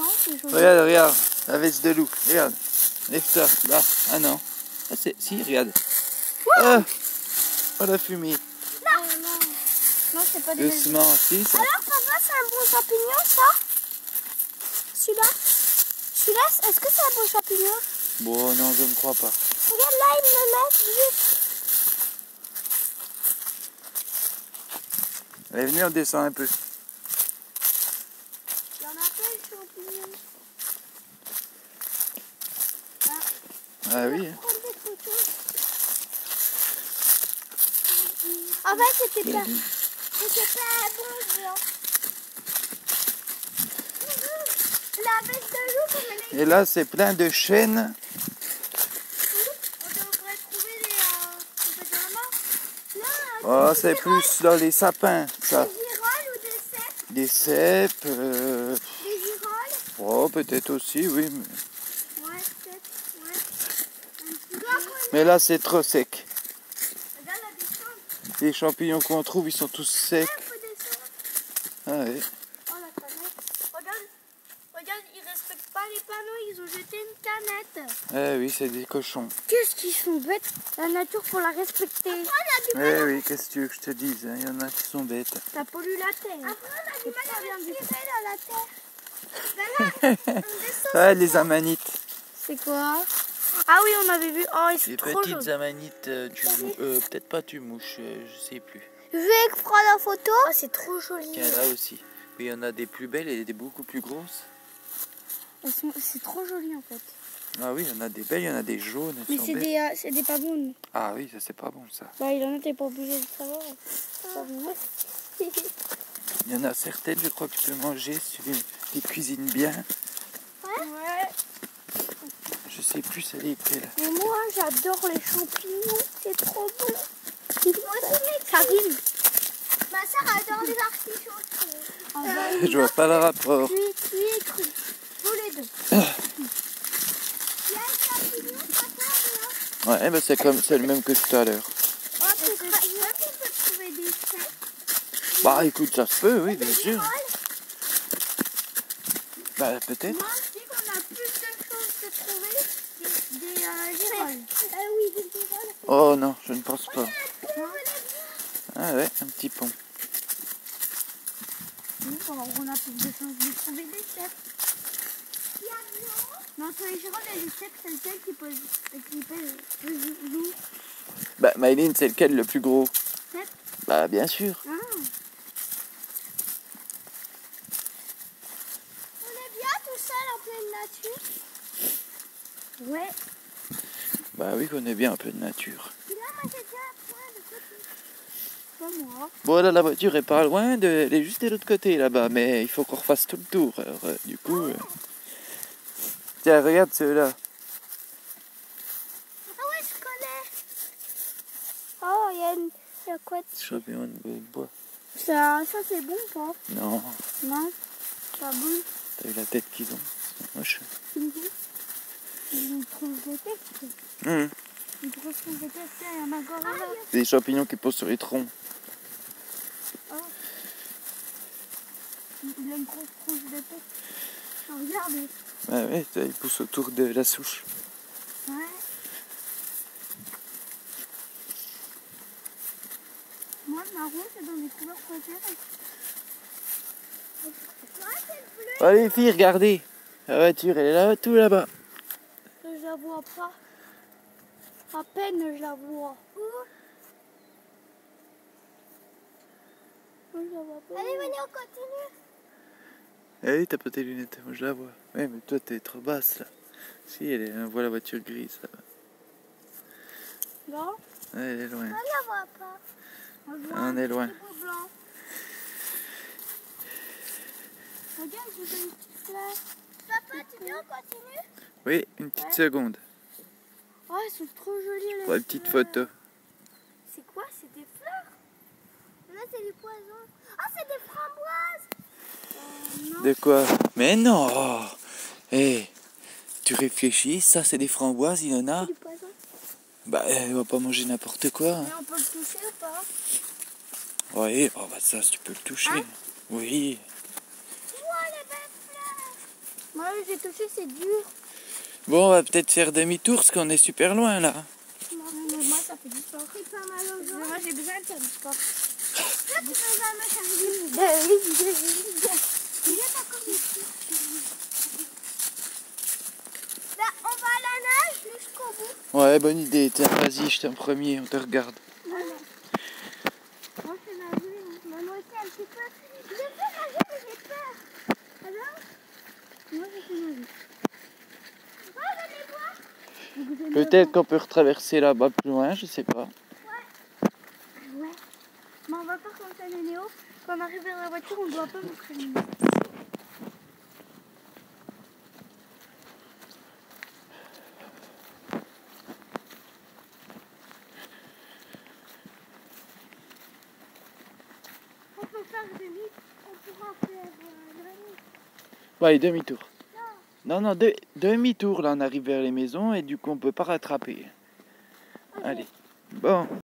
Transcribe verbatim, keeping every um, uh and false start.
Non, c'est joli. Regarde, regarde, la veste de loup. Regarde. Lève-toi, là. Ah non. Ah, c'est... Si, regarde. Ah, oh, la fumée. Non, non. Non, c'est pas des Doucement, si. Ça... Alors, papa, c'est un bon champignon, ça? Celui-là? Celui-là, est-ce que c'est un bon champignon? Bon, non, je ne crois pas. Regarde là, ils me mettent juste. Allez, venez, on descend un peu. Il y en a plein de champignons. Ah, Ah oui. prendre des photos. En fait, c'était pas, c'était pas bon, genre. La veste de loup, comme elle est... Et là, c'est plein de chênes. On devrait trouver des... Euh, complètement. Oh, c'est plus dans les sapins, ça. Des girolles ou des cèpes? Des cèpes. Euh... Des girolles? Oh, peut-être aussi, oui. Mais, Ouais, peut-être, ouais. mais là, c'est trop sec. Regarde la descente. Les champignons qu'on trouve, ils sont tous secs. Un peu descendre. Ah oui. Oh, la canette. Regarde, regarde, ils respectent pas les panneaux, ils ont jeté une canette. Ah oui, c'est des cochons. Qu'est-ce qu'ils sont bêtes? La nature, faut la respecter. Après, on a du Eh oui, qu'est-ce que tu veux que je te dise, hein, il y en a qui sont bêtes. Ça pollue la terre. Après, on a du mal à respirer dans la terre. Ben là, on descend. Ah, les amanites. C'est quoi? Ah oui, on avait vu. Oh, c'est Les trop petites joli. amanites, euh, tu mou- euh, peut-être pas tu mouches, euh, je sais plus. Je vais prendre la photo. Oh, c'est trop joli. Tiens, là aussi. Oui, il y en a des plus belles et des beaucoup plus grosses. Elles sont- C'est trop joli en fait. Ah oui, il y en a des belles, il y en a des jaunes. Elles Mais sont c'est belles. des, euh, c'est des pas bonnes. Ah oui, ça c'est pas bon ça. Bah, il en a, t'es pas obligé de savoir. C'est pas bon. Il y en a certaines, je crois que tu peux manger si tu les cuisines bien. Ouais. Je sais plus c'est lesquelles. Mais moi, j'adore les champignons. C'est trop bon. Moi aussi, ça rime. Ma soeur adore les artichauts. Euh, Je vois pas le rapport. Cuit, cuit et cru. Tous les deux. Il y a un champignon, papa, là. Ouais, ben c'est comme c'est le même que tout à l'heure. Oh, c'est très bien qu'on peut trouver des cèpes. Bah écoute, ça se peut, oui, bien sûr. Girolles. Bah peut-être. Moi, je dis qu'on a plus de chances de trouver des, des euh, girolles. Ah oui, des girolles. Oh non, je ne pense pas. Non. Ah ouais, un petit pont. On a plus de chances de trouver des cèpes. Non, sur les girolles, il y a les cèpes, c'est lequel qui peut, qui peut, peut jouer. Bah Maïline, c'est lequel le plus gros? Cèpes. Bah bien sûr. Ah. On est bien tout seul en pleine nature. Ouais. Bah oui, qu'on est bien un peu de nature. Puis là, moi, j'ai déjà un point de côté. Pas moi. Bon là, la voiture est pas loin, de... elle est juste de l'autre côté là-bas, mais il faut qu'on refasse tout le tour. Alors, euh, du coup, euh... tiens, regarde ceux-là. Ah ouais, je connais. Oh, il y a une... Il y a quoi dessus? Champignon de bois. Ça, ça c'est bon ou pas? Non, Non, pas bon. t'as vu la tête qu'ils ont, c'est moche. Ils ont une tronche de tête. Hum. Une grosse tronche de tête, il y en a encore un là. C'est des champignons qui posent sur les troncs. Oh. Il a une grosse tronche de tête. Oh, regarde. Ah ouais, ça, ils poussent autour de la souche. Ouais. Moi, le marron, c'est dans mes couleurs préférées. Ouais, c'est le bleu. Allez les filles, regardez. La voiture, elle est là, tout là-bas. Je la vois pas. À peine je la vois. Où? Je la vois pas. Allez, venez, on continue. Eh oui, t'as pas tes lunettes, moi je la vois. Ouais, mais toi t'es trop basse là. Si, elle est, on voit la voiture grise là-bas. Là? Ouais, elle est loin. On la voit pas. On, voit On un est petit loin. bout blanc. Regarde, je vois une petite fleur. Papa, tu veux on continue? Oui, une petite Ouais. seconde. Oh, elles sont trop jolies les Pour une petite fleurs. photo. C'est quoi? C'est des fleurs? Là, c'est du poison. Ah, c'est des framboises. Euh, non. De quoi? Mais non! Eh, tu réfléchis, ça c'est des framboises, il y en a? C'est du poison. Bah, elle va pas manger n'importe quoi. Hein. Mais on peut le toucher ou pas? Oui, oh bah ça, tu peux le toucher. Hein? Oui. Wow, les belles fleurs. Moi, j'ai touché, c'est dur. Bon, on va peut-être faire demi-tour parce qu'on est super loin là. Moi, ça fait du sport. C'est pas mal aux gens. Moi, j'ai besoin de faire du sport. Là, tu veux jamais faire du sport. Il y a encore des trucs. Là, on va à la nage jusqu'au bout. Ouais, bonne idée. Tiens, vas-y, je t'ai en premier, on te regarde. Moi, c'est nager. Moi aussi, un petit peu. Je vais nager, mais j'ai peur. Alors, moi, je fais nager. Oh, venez voir. Peut-être qu'on peut retraverser là-bas plus loin, je sais pas. Ouais. Ouais. Mais on va faire comme ça, Nénéo. Quand on arrive vers la voiture, on ne doit pas nous prévenir. On peut faire demi, on pourra faire euh, demi. Ouais, demi-tour. Non, non, de- demi-tour, là on arrive vers les maisons et du coup on peut pas rattraper. Ok. Allez, bon.